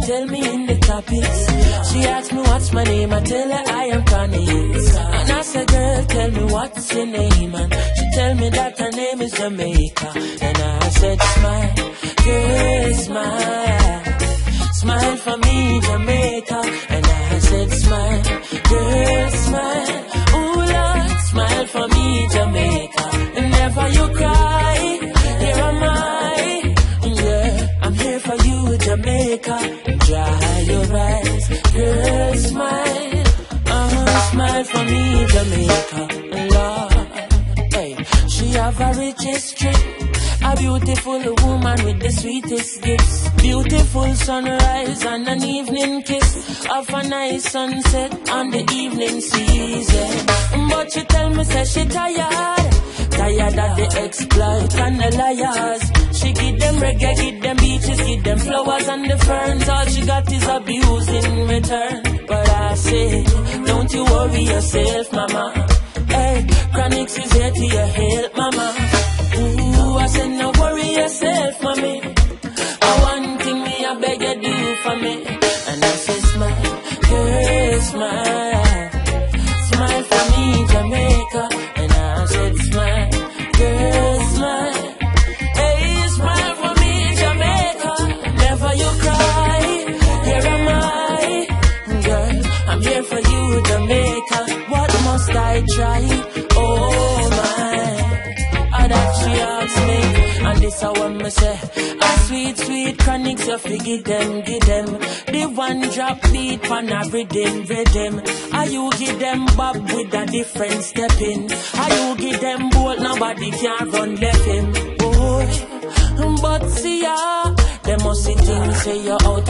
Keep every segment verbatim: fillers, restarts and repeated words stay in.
tell me in the topics. She asked me what's my name, I tell her I am Connie. And I said, girl, tell me what's your name, and she tell me that her name is Jamaica. And I said, smile, girl, smile, smile for me, Jamaica. And I said, smile, girl, smile, ooh Lord, smile for me, Jamaica. And never you cry, here am I, yeah, I'm here for you, Jamaica. Dry your eyes, girl, smile, uh-huh, smile for me, Jamaica. Lord, hey, she have a rich history, a beautiful woman with the sweetest gifts. Beautiful sunrise and an evening kiss of a nice sunset on the evening season. But she tell me, say she tired, tired of the exploit and the liars. She give them reggae, give them beaches, give them flowers and the ferns. All she got is abuse in return. But I say, don't you worry yourself, mama. Hey, Chronixx is here to your help, mama. Ooh, I said, no worry yourself, mommy. I one thing me, I beg you do for me. And I said, smile, girl, smile, smile for me, Jamaica. And I said, smile, girl, smile, hey, smile for me, Jamaica. Never you cry, here am I, girl, I'm here for you, Jamaica. What must I try? Oh my, that she asks me, and this I want me say, a sweet, sweet Chronixx, you fi give them, give them, the one drop beat pan a rhythm, rhythm. Are you give them bob with a different step in? Are you give them bolt, nobody can run left him, boy. But see ya, they must see things, say you're out of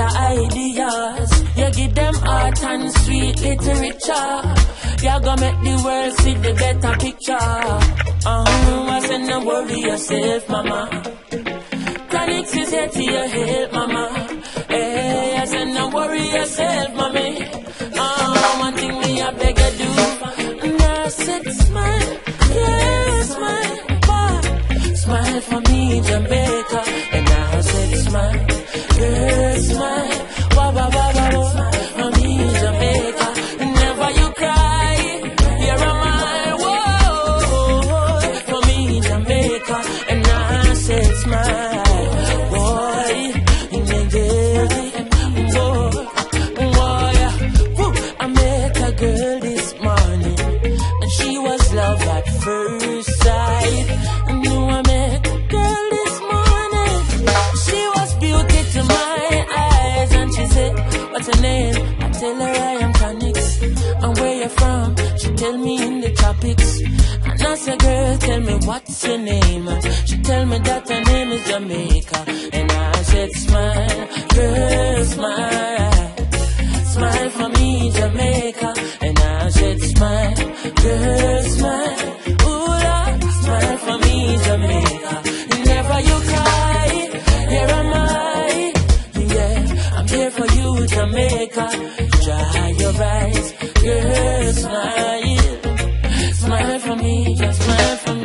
ideas. You give them art and sweet literature. You gonna make the world see the better picture. Uh-huh, I said, no worry yourself, mama. Chronixx is here to your help, mama. Hey, I said, no worry yourself, mommy. Uh, one thing me, I beg you do. And I said, smile, yeah, smile, boy. Smile for me, Jamaica. And I said, smile, girl, smile, wah, wah, wah, wah, wah. For me, Jamaica. And never you cry, here am I, whoa, for me, Jamaica. And I said, smile, boy, in the day, whoa, whoa, yeah. Woo. I met a girl this morning, and she was love at first sight. And knew I met a girl this morning, she was beauty to my eyes. And she said, what's her name? I tell her I am Chronixx. And where you from? She tell me in the tropics. And I said, girl, tell me what's your name? She tell me that her name is Jamaica. And I said, smile, girl, smile, smile for me, Jamaica. And I said, smile, girl, smile, ooh Lord, smile for me, Jamaica. Never you cry, here am I, yeah, I'm here for you, Jamaica. Dry your eyes, girl, smile, smile for me, just smile for me.